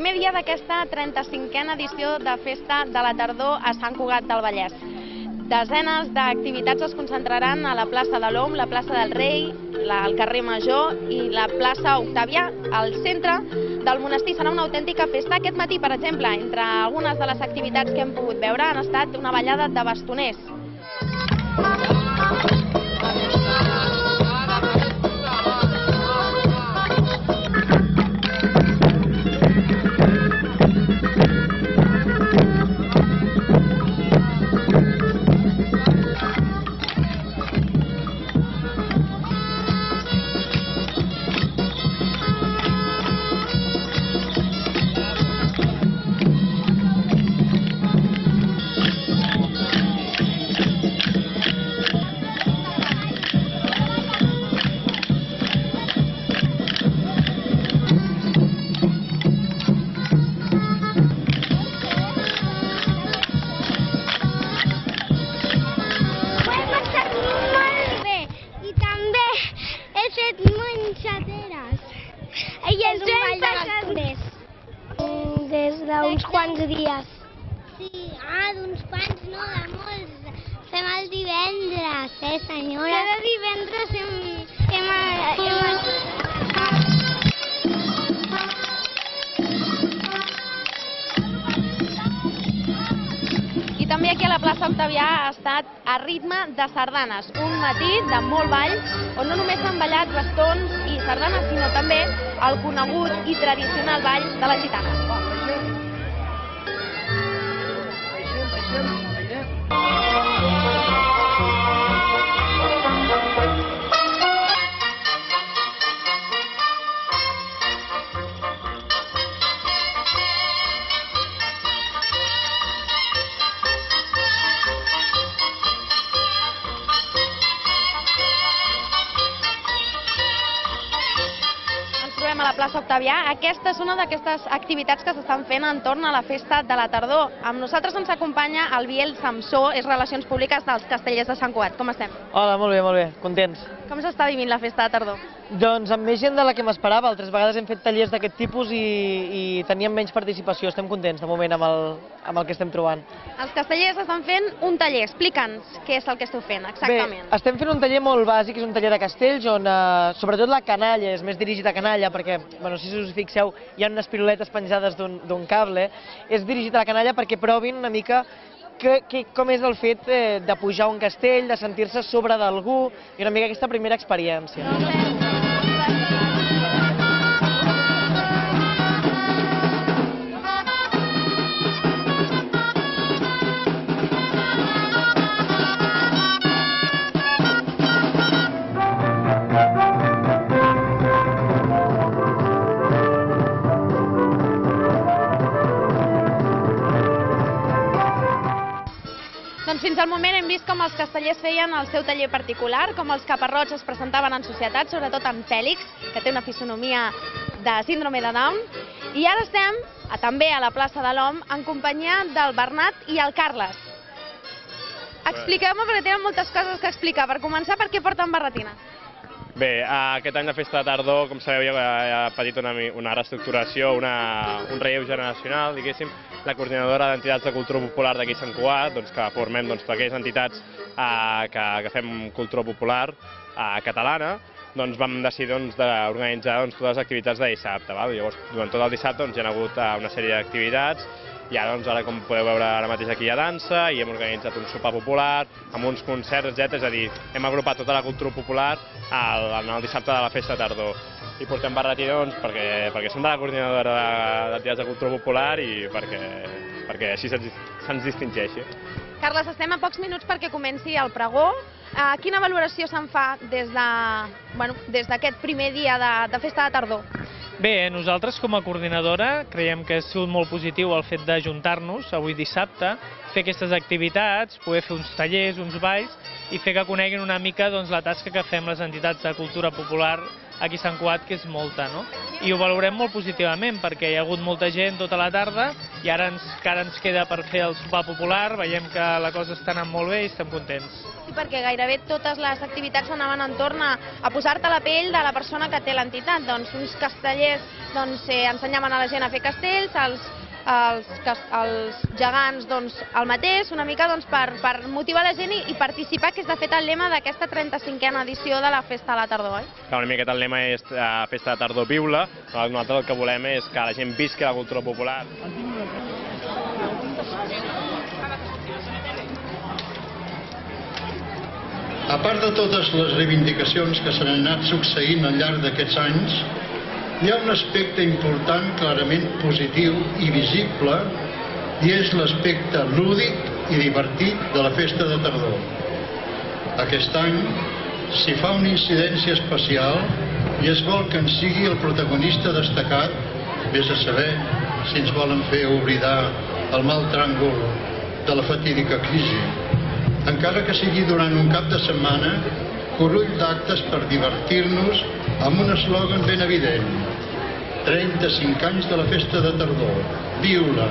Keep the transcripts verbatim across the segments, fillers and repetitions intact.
primer dia d'aquesta trenta-cinquena edició de Festa de la Tardor a Sant Cugat del Vallès. Desenes d'activitats es concentraran a la plaça de l'Om, la plaça del Rei, el carrer Major i la plaça Octavià. Al centre del monestir serà una autèntica festa. Aquest matí, per exemple, entre algunes de les activitats que hem pogut veure han estat una ballada de bastoners. Des d'uns quants dies. Sí, ah, d'uns quants, no, de molts. Fem el divendres, eh, senyora? Cada divendres hem... hem, hem... I també aquí a la plaça Octavià ha estat a ritme de sardanes. Un matí de molt ball, on no només s'han ballat bastons i sardanes, sinó també el conegut i tradicional ball de les gitanes. A la plaça Octavià. Aquesta és una d'aquestes activitats que s'estan fent entorn a la Festa de la Tardor. Amb nosaltres ens acompanya el Biel Samsó, és Relacions Públiques dels Castellers de Sant Cugat. Com estem? Hola, molt bé, molt bé, contents. Com s'està vivint la Festa de Tardor? Doncs amb més gent de la que m'esperava. Altres vegades hem fet tallers d'aquest tipus i, i teníem menys participació. Estem contents de moment amb el, amb el que estem trobant. Els castellers estan fent un taller. Explica'ns què és el que esteu fent, exactament. Bé, estem fent un taller molt bàsic, és un taller de castells on eh, sobretot la canalla és més dirigit a canalla perquè, bueno, si us fixeu, hi ha unes piruletes penjades d'un cable. És dirigit a la canalla perquè provin una mica que, que, com és el fet eh, de pujar a un castell, de sentir-se sobre d'algú i una mica aquesta primera experiència. Doncs fins al moment hem vist com els castellers feien el seu taller particular, com els caparrots es presentaven en societat, sobretot en Fèlix, que té una fisonomia de síndrome de Down. I ara estem a, també a la plaça de l'Om en companyia del Bernat i el Carles. Expliqueu-me, perquè tenen moltes coses que explicar. Per començar, per què porten barretina? Bé, aquest any de Festa de Tardor, com sabeu, ha patit una, una reestructuració, una, un relleu generacional, diguéssim. La coordinadora d'entitats de cultura popular d'aquí Sant Cugat, doncs, que formem doncs, aquelles entitats eh, que, que fem cultura popular eh, catalana, doncs vam decidir doncs, d'organitzar doncs, totes les activitats de dissabte. Val? Llavors, durant tot el dissabte doncs, hi ha hagut eh, una sèrie d'activitats. I ara, doncs, ara, com podeu veure ara mateix aquí hi ha dansa i hem organitzat un sopar popular amb uns concerts, etcètera. És a dir, hem agrupat tota la cultura popular al, al dissabte de la Festa de Tardor. I portem barretí, doncs, perquè, perquè som de la coordinadora d'entitats de cultura popular i perquè, perquè així se'ns distingeixi. Carles, estem a pocs minuts perquè comenci el pregó. Eh, quina valoració se'n fa des de, bueno, des d'aquest primer dia de, de Festa de Tardor? Bé, nosaltres com a coordinadora creiem que ha sigut molt positiu el fet d'ajuntar-nos avui dissabte, fer aquestes activitats, poder fer uns tallers, uns balls i fer que coneguin una mica doncs, la tasca que fem les entitats de cultura popular aquí a Sant Cugat, que és molta, no? I ho valorem molt positivament, perquè hi ha hagut molta gent tota la tarda i ara ens, ara ens queda per fer el sopar popular, veiem que la cosa està anant molt bé i estem contents. Sí, perquè gairebé totes les activitats anaven entorn a, a posar-te la pell de la persona que té l'entitat. Doncs uns castellers doncs, eh, ensenyaven a la gent a fer castells, els Els, els gegants doncs, el mateix, una mica doncs, per, per motivar la gent i, i participar, que és de fet el lema d'aquesta trenta-cinquena edició de la Festa de la Tardor, oi? Clar, una miqueta el lema és uh, Festa de Tardor viu-la, nosaltres el que volem és que la gent visqui la cultura popular. A part de totes les reivindicacions que s'han anat succeint al llarg d'aquests anys, hi ha un aspecte important, clarament positiu i visible, i és l'aspecte lúdic i divertit de la Festa de Tardor. Aquest any s'hi fa una incidència especial i es vol que en sigui el protagonista destacat, vés a saber si ens volen fer oblidar el mal tràngol de la fatídica crisi. Encara que sigui durant un cap de setmana, curull d'actes per divertir-nos amb un eslògan ben evident: trenta-cinc anys de la Festa de Tardor, viu-la!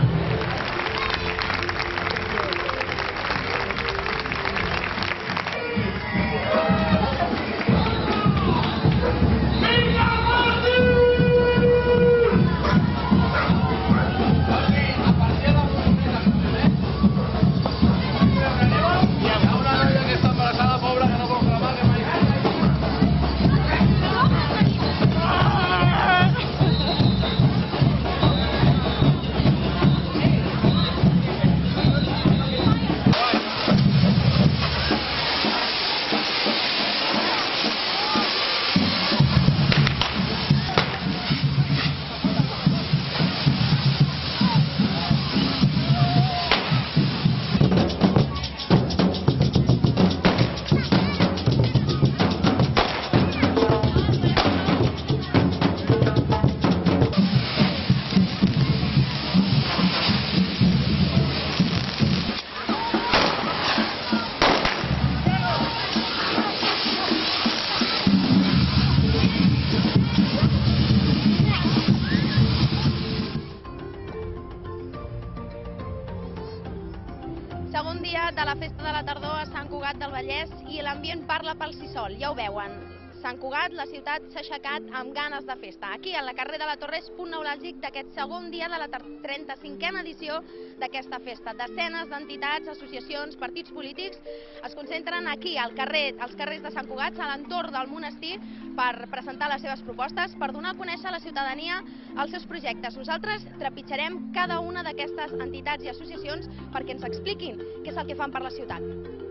Segon dia de la Festa de la Tardor a Sant Cugat del Vallès i l'ambient parla pel si sol, ja ho veuen. Sant Cugat, la ciutat s'ha aixecat amb ganes de festa. Aquí, al carrer de la Torre, és punt neuràlgic d'aquest segon dia de la trenta-cinquena edició d'aquesta festa. Desenes d'entitats, associacions, partits polítics es concentren aquí, al carrer, als carrers de Sant Cugat, a l'entorn del monestir, per presentar les seves propostes, per donar a conèixer a la ciutadania els seus projectes. Nosaltres trepitjarem cada una d'aquestes entitats i associacions perquè ens expliquin què és el que fan per la ciutat.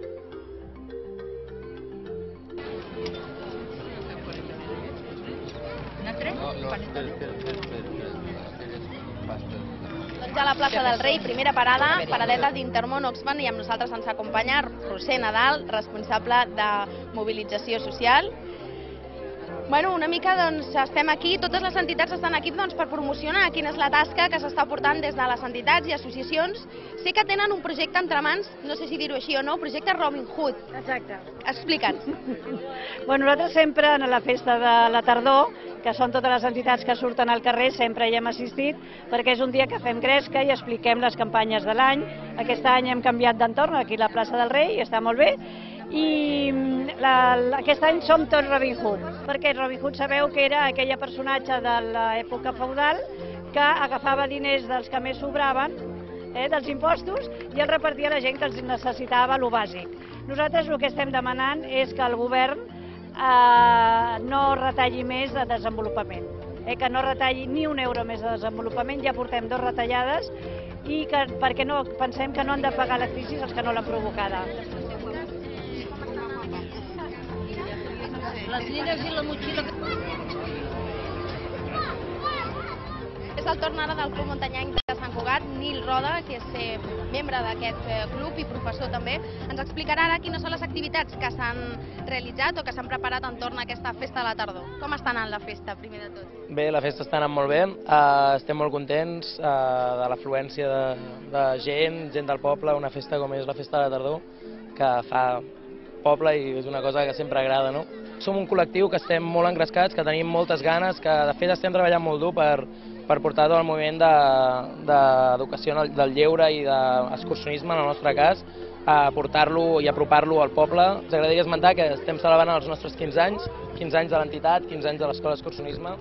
Doncs a la plaça del Rei, primera parada, paradeta d'Intermón Oxfam, i amb nosaltres ens acompanya Roser Nadal, responsable de mobilització social. Bueno, una mica doncs estem aquí, totes les entitats estan aquí doncs, per promocionar quina és la tasca que s'està portant des de les entitats i associacions. Sé que tenen un projecte entre mans, no sé si dir-ho així o no, projecte Robin Hood. Exacte. Explica'ns. Bueno, nosaltres sempre en la Festa de la Tardor, que són totes les entitats que surten al carrer, sempre hi hem assistit, perquè és un dia que fem gresca i expliquem les campanyes de l'any. Aquest any hem canviat d'entorn, aquí a la plaça del Rei, i està molt bé. I la, la, aquest any som tots Robin Hood, perquè Robin Hood sabeu que era aquella personatge de l'època feudal que agafava diners dels que més sobraven, eh, dels impostos, i els repartia a la gent que els necessitava lo bàsic. Nosaltres el que estem demanant és que el govern eh, no retalli més de desenvolupament, eh, que no retalli ni un euro més de desenvolupament, ja portem dos retallades, i que, perquè no, pensem que no han de pagar la crisi els que no l'han provocada. Les llires i la motxilla... És el torn ara del Club Muntanyenc de Sant Cugat, Nil Roda, que és eh, membre d'aquest eh, club i professor també. Ens explicarà ara quines són les activitats que s'han realitzat o que s'han preparat entorn a aquesta Festa de la Tardor. Com està anant la festa, primer de tot? Bé, la festa està anant molt bé, uh, estem molt contents uh, de l'afluència de, de gent, gent del poble, una festa com és la Festa de la Tardor, que fa poble i és una cosa que sempre agrada, no? Som un col·lectiu que estem molt engrescats, que tenim moltes ganes, que de fet estem treballant molt dur per, per portar tot el moviment d'educació de, del lleure i d'excursionisme, en el nostre cas, a portar-lo i apropar-lo al poble. Ens agradaria esmentar que estem celebrant els nostres quinze anys, quinze anys de l'entitat, quinze anys de l'Escola d'Excursionisme.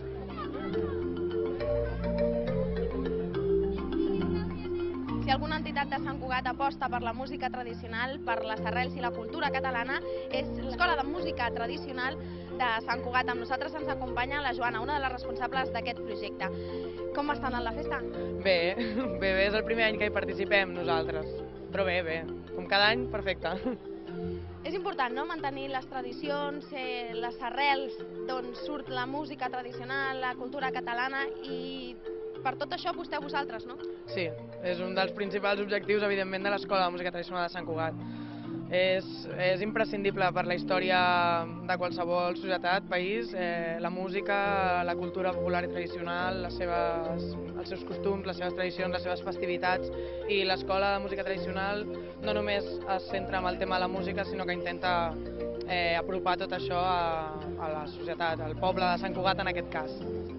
Si alguna entitat de Sant Cugat aposta per la música tradicional, per les arrels i la cultura catalana, és l'Escola de Música Tradicional de Sant Cugat. Amb nosaltres ens acompanya la Joana, una de les responsables d'aquest projecte. Com està anant la festa? Bé, bé, bé, és el primer any que hi participem nosaltres, però bé, bé, com cada any, perfecte. És important, no?, mantenir les tradicions, eh, les arrels d'on surt la música tradicional, la cultura catalana, i per tot això aposteu vosaltres, no? Sí, és un dels principals objectius, evidentment, de l'Escola de Música Tradicional de Sant Cugat. És, és imprescindible per la història de qualsevol societat, país, eh, la música, la cultura popular i tradicional, les seves, els seus costums, les seves tradicions, les seves festivitats, i l'Escola de Música Tradicional no només es centra en el tema de la música, sinó que intenta eh, apropar tot això a, a la societat, al poble de Sant Cugat en aquest cas.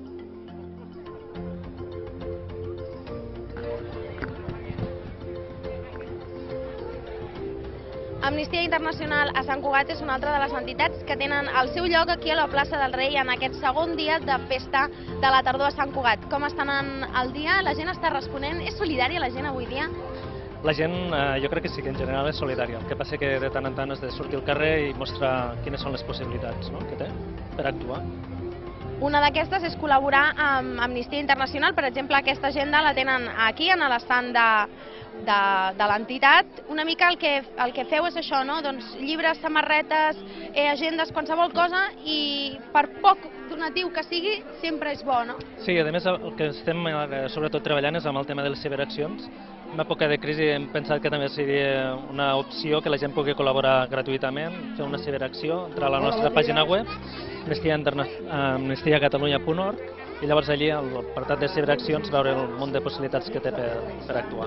Amnistia Internacional a Sant Cugat és una altra de les entitats que tenen el seu lloc aquí a la plaça del Rei en aquest segon dia de festa de la tardor a Sant Cugat. Com està anant el dia? La gent està responent? És solidària la gent avui dia? La gent, eh, jo crec que sí que en general és solidària. El que passa que de tant en tant has de sortir al carrer i mostrar quines són les possibilitats, no?, que té per actuar. Una d'aquestes és col·laborar amb Amnistia Internacional. Per exemple, aquesta agenda la tenen aquí, en l'estand de, de, de l'entitat. Una mica el que, el que feu és això, no?, doncs llibres, samarretes, eh, agendes, qualsevol cosa, i per poc donatiu que sigui, sempre és bo, no? Sí, a més el que estem eh, sobretot treballant és amb el tema de les ciberaccions. En època de crisi hem pensat que també seria una opció que la gent pugui col·laborar gratuïtament, fer una ciberacció, entrar a la nostra pàgina web, amnistia catalunya punt org, i llavors allí, al apartat de ciberaccions, veure el munt de possibilitats que té per, per actuar.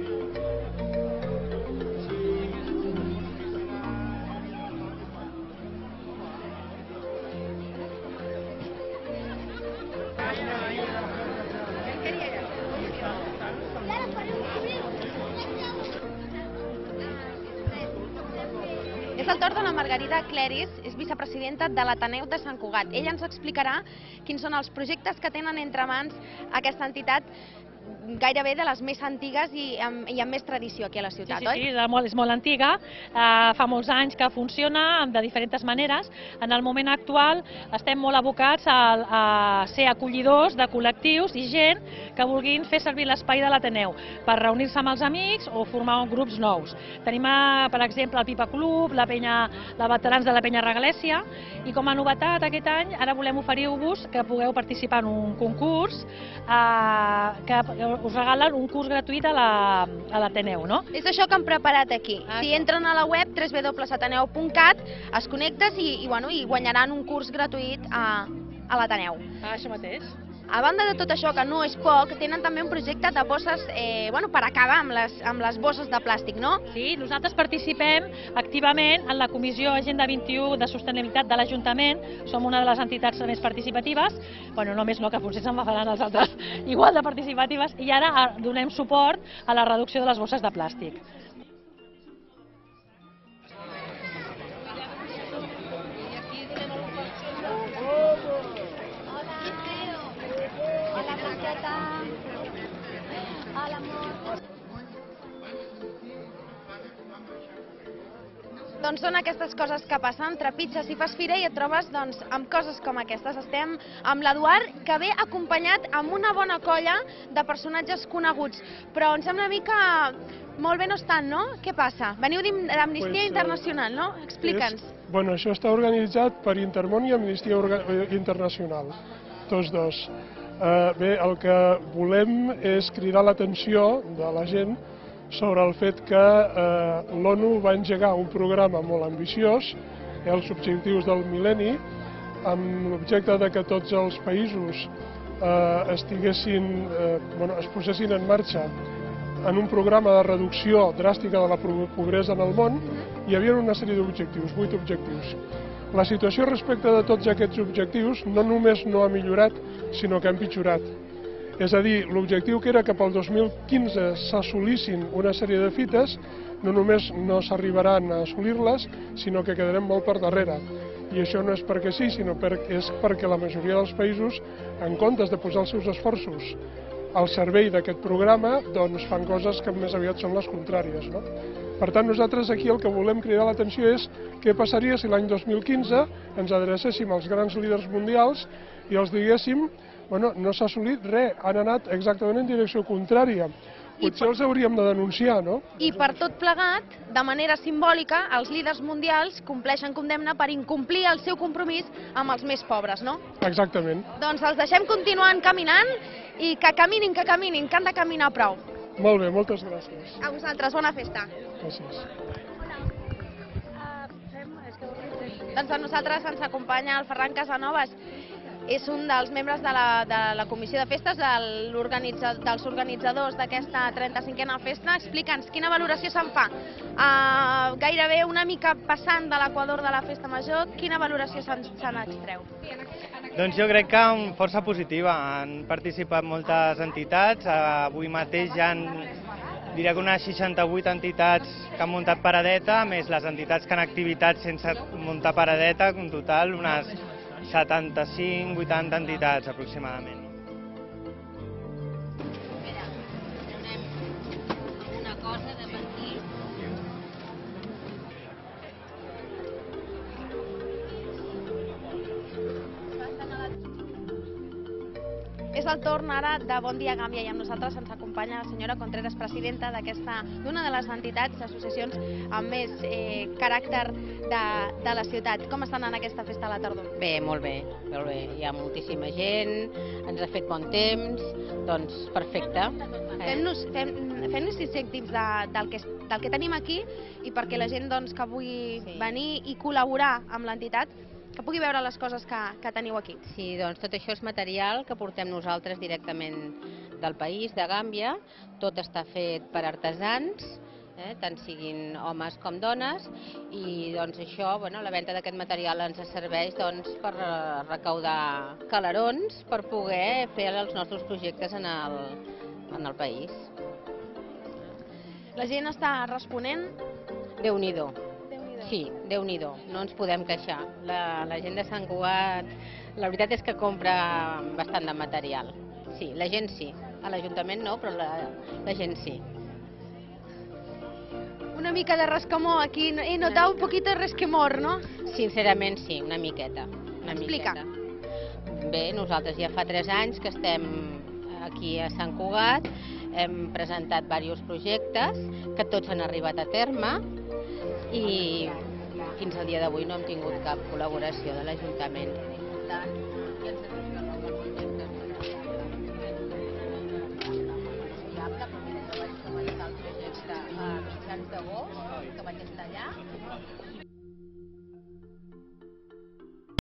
És el torn de la Margarida Cleris, és vicepresidenta de l'Ateneu de Sant Cugat. Ella ens explicarà quins són els projectes que tenen entre mans aquesta entitat, gairebé de les més antigues i amb, i amb més tradició aquí a la ciutat, sí, sí, oi? Sí, és molt, és molt antiga, uh, fa molts anys que funciona de diferents maneres. En el moment actual estem molt abocats a, a ser acollidors de col·lectius i gent que vulguin fer servir l'espai de l'Ateneu per reunir-se amb els amics o formar grups nous. Tenim, uh, per exemple, el Pipa Club, la, penya, la veterans de la Penya Regalèsia, i com a novetat aquest any ara volem oferir-vos que pugueu participar en un concurs uh, que us regalen un curs gratuït a l'Ateneu, no? És això que han preparat aquí. Ah, si entren a la web w w w punt ateneu punt cat, es connectes i, i, bueno, i guanyaran un curs gratuït a, a l'Ateneu. Ah, això mateix. A banda de tot això, que no és poc, tenen també un projecte de bosses, eh, bueno, per acabar amb les, amb les bosses de plàstic, no? Sí, nosaltres participem activament en la Comissió Agenda vint-i-u de Sostenibilitat de l'Ajuntament, som una de les entitats més participatives, bueno, només no, que potser se'n faran els altres igual de participatives, i ara donem suport a la reducció de les bosses de plàstic. Doncs són aquestes coses que passen, trepitges i fas fira i et trobes doncs, amb coses com aquestes. Estem amb l'Eduard, que ve acompanyat amb una bona colla de personatges coneguts, però em sembla a mi que molt bé no estan, no? Què passa? Veniu d'Amnistia pues, Internacional, no? Explica'ns. És, bueno, això està organitzat per Intermón i Amnistia Internacional, tots dos. Uh, bé, el que volem és cridar l'atenció de la gent sobre el fet que eh, l'ONU va engegar un programa molt ambiciós, els objectius del mil·lenni, amb l'objecte de que tots els països eh, estiguessin, eh, bueno, es posessin en marxa en un programa de reducció dràstica de la pobresa en el món, hi havia una sèrie d'objectius, vuit objectius. La situació respecte de tots aquests objectius no només no ha millorat, sinó que ha empitjorat. És a dir, l'objectiu que era que pel dos mil quinze s'assolissin una sèrie de fites, no només no s'arribaran a assolir-les, sinó que quedarem molt per darrere. I això no és perquè sí, sinó perquè és perquè la majoria dels països, en comptes de posar els seus esforços al servei d'aquest programa, doncs fan coses que més aviat són les contràries, no? Per tant, nosaltres aquí el que volem cridar l'atenció és què passaria si l'any dos mil quinze ens adrecéssim als grans líders mundials i els diguéssim, bueno, no s'ha assolit res, han anat exactament en direcció contrària. Potser els hauríem de denunciar, no? I per tot plegat, de manera simbòlica, els líders mundials compleixen condemna per incomplir el seu compromís amb els més pobres, no? Exactament. Doncs els deixem continuant caminant i que caminin, que caminin, que han de caminar prou. Molt bé, moltes gràcies. A vosaltres, bona festa. Gràcies. Doncs a nosaltres ens acompanya el Ferran Casanovas. És un dels membres de la, de la Comissió de Festes, del organitza, dels organitzadors d'aquesta trenta-cinquena festa. Explica'ns, quina valoració se'n fa? Uh, gairebé una mica passant de l'equador de la festa major, quina valoració se'n se n'extreu? Doncs jo crec que força positiva. Han participat moltes entitats. Avui mateix hi ha, diria que unes seixanta-vuit entitats que han muntat paradeta, més les entitats que han activitats sense muntar paradeta, en total unes setanta-cinc vuitanta entitats aproximadament. Una cosa de mentir. És el torn ara de Bon Dia Gàmbia i amb nosaltres ens acompanya la senyora Contreras, presidenta d'aquesta, d'una de les entitats, associacions amb més eh, caràcter de, de la ciutat. Com estan en aquesta festa a la tardor? Bé, molt bé, molt bé. Hi ha moltíssima gent, ens ha fet bon temps, doncs perfecte. Fem-nos fem, fem sis cèntims de, del, que, del que tenim aquí i perquè la gent doncs, que vulgui sí. venir i col·laborar amb l'entitat que pugui veure les coses que, que teniu aquí. Sí, doncs tot això és material que portem nosaltres directament del país, de Gàmbia. Tot està fet per artesans, eh, tant siguin homes com dones, i doncs això, bueno, la venda d'aquest material ens serveix doncs, per recaudar calarons per poder fer els nostres projectes en el, en el país. La gent està responent? Déu-n'hi-do. Sí, Déu-n'hi-do, no ens podem queixar. La, la gent de Sant Cugat, la veritat és que compra bastant de material. Sí, la gent sí. A l'Ajuntament no, però la, la gent sí. Una mica de resquemor aquí, he notat un poquito de resquemor, ¿no? Sincerament sí, una miqueta. Una Explica. Miqueta. Bé, nosaltres ja fa tres anys que estem aquí a Sant Cugat, hem presentat diversos projectes que tots han arribat a terme, i fins al dia d'avui no hem tingut cap col·laboració de l'Ajuntament. Per tant, ja ens hem fet el projecte. Viable, però mira, jo vaig començar el projecte a mitjans d'agost, que vaig estar allà,